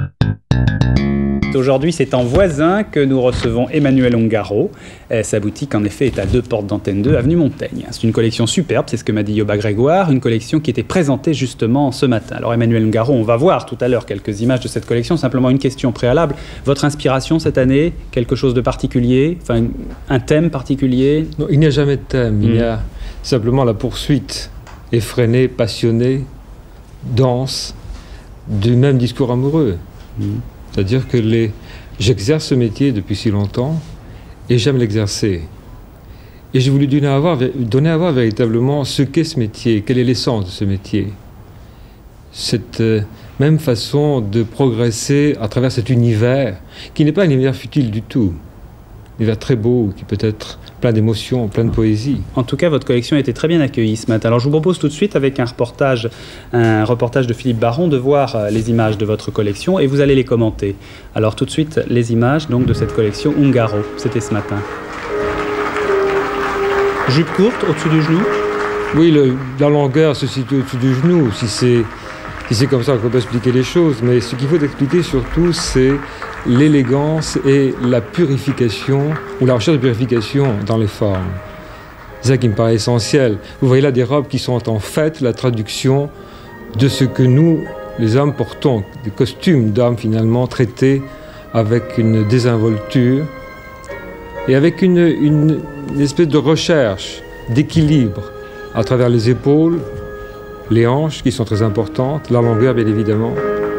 Aujourd'hui, c'est en Voisin que nous recevons Emmanuel Ungaro. Sa boutique, en effet, est à 2 portes d'Antenne 2, avenue Montaigne. C'est une collection superbe, c'est ce que m'a dit Yoba Grégoire, une collection qui était présentée justement ce matin. Alors Emmanuel Ungaro, on va voir tout à l'heure quelques images de cette collection. Simplement une question préalable. Votre inspiration cette année, quelque chose de particulier, enfin un thème particulier? Non, il n'y a jamais de thème. Il y a simplement la poursuite effrénée, passionnée, dense, du même discours amoureux. C'est-à-dire que j'exerce ce métier depuis si longtemps et j'aime l'exercer. Et j'ai voulu donner à voir véritablement ce qu'est ce métier, quelle est l'essence de ce métier. Cette même façon de progresser à travers cet univers, qui n'est pas un univers futile du tout. Un univers très beau, qui peut être plein d'émotions, plein de poésie. En tout cas, votre collection a été très bien accueillie ce matin. Alors je vous propose tout de suite, avec un reportage de Philippe Baron, de voir les images de votre collection et vous allez les commenter. Alors tout de suite, les images donc, de cette collection Ungaro. C'était ce matin. Jupe courte, au-dessus du genou? Oui, la longueur se situe au-dessus du genou, si c'est comme ça qu'on peut expliquer les choses. Mais ce qu'il faut expliquer surtout, c'est l'élégance et la purification, ou la recherche de purification dans les formes. C'est ça qui me paraît essentiel. Vous voyez là des robes qui sont en fait la traduction de ce que nous, les hommes, portons, des costumes d'hommes finalement traités avec une désinvolture et avec une espèce de recherche d'équilibre à travers les épaules, les hanches qui sont très importantes, la longueur bien évidemment.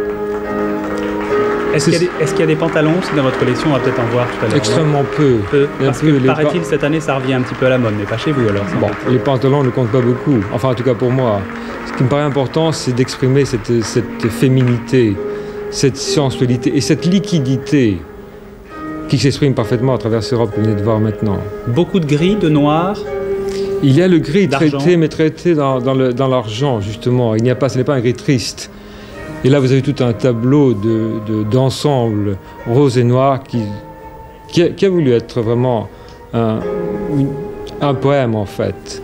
Est-ce qu'il y a des pantalons aussi dans votre collection? On va peut-être en voir tout à l'heure. Extrêmement peu. Parce que, paraît-il, cette année, ça revient un petit peu à la mode, mais pas chez vous alors. Bon, les pantalons ne comptent pas beaucoup. Enfin, en tout cas pour moi. Ce qui me paraît important, c'est d'exprimer cette féminité, cette sensualité et cette liquidité qui s'exprime parfaitement à travers ces robes que vous venez de voir maintenant. Beaucoup de gris, de noir? Il y a le gris traité, mais traité dans l'argent, justement. Ce n'est pas un gris triste. Et là, vous avez tout un tableau d'ensemble rose et noir qui a voulu être vraiment un poème, en fait.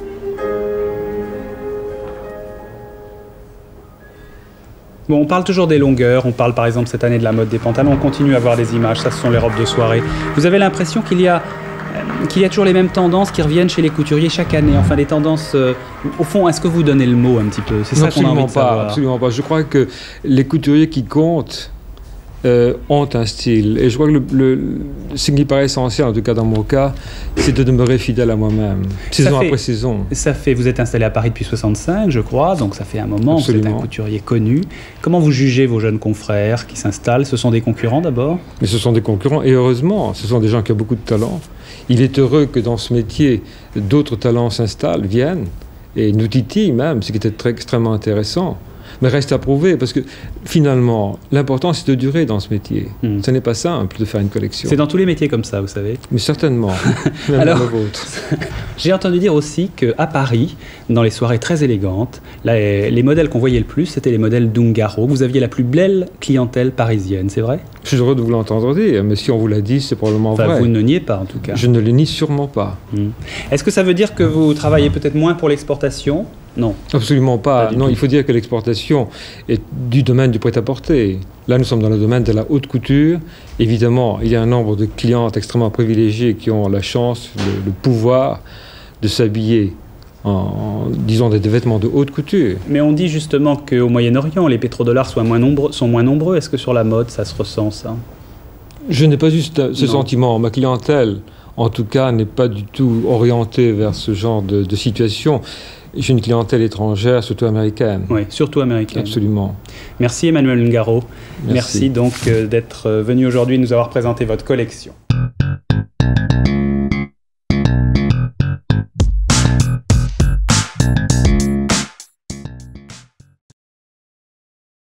Bon, on parle toujours des longueurs, on parle par exemple cette année de la mode des pantalons, on continue à voir des images, ça ce sont les robes de soirée. Vous avez l'impression qu'il y a toujours les mêmes tendances qui reviennent chez les couturiers chaque année, enfin des tendances... au fond, est-ce que vous donnez le mot un petit peu? C'est ça qu'on a envie de savoir. Absolument pas. Je crois que les couturiers qui comptent ont un style. Et je crois que ce qui paraît essentiel, en tout cas dans mon cas, c'est de demeurer fidèle à moi-même, saison après saison. Vous êtes installé à Paris depuis 65, je crois, donc ça fait un moment, Absolument. Vous êtes un couturier connu. Comment vous jugez vos jeunes confrères qui s'installent? Ce sont des concurrents d'abord? Mais ce sont des concurrents, et heureusement, ce sont des gens qui ont beaucoup de talent. Il est heureux que dans ce métier, d'autres talents s'installent, viennent, et nous titillent même, ce qui était extrêmement intéressant. Mais reste à prouver, parce que finalement, l'important c'est de durer dans ce métier. Ce n'est pas simple de faire une collection. C'est dans tous les métiers comme ça, vous savez. Mais certainement, même Alors, dans le vôtre. J'ai entendu dire aussi qu'à Paris, dans les soirées très élégantes, les modèles qu'on voyait le plus, c'était les modèles d'Ungaro. Vous aviez la plus belle clientèle parisienne, c'est vrai? Je suis heureux de vous l'entendre dire, mais si on vous l'a dit, c'est probablement vrai. Vous ne niez pas, en tout cas. Je ne le nie sûrement pas. Est-ce que ça veut dire que vous travaillez peut-être moins pour l'exportation? Non. Absolument pas. Non, il faut dire que l'exportation est du domaine du prêt-à-porter. Là, nous sommes dans le domaine de la haute couture. Évidemment, il y a un nombre de clientes extrêmement privilégiées qui ont la chance, le pouvoir de s'habiller disons, des vêtements de haute couture. Mais on dit justement qu'au Moyen-Orient, les pétrodollars sont moins nombreux. Est-ce que sur la mode, ça se ressent, ça? Je n'ai pas eu ce sentiment. Ma clientèle, en tout cas, n'est pas du tout orientée vers ce genre de situation. J'ai une clientèle étrangère, surtout américaine. Oui, surtout américaine. Absolument. Merci Emmanuel Ungaro. Merci donc d'être venu aujourd'hui nous avoir présenté votre collection.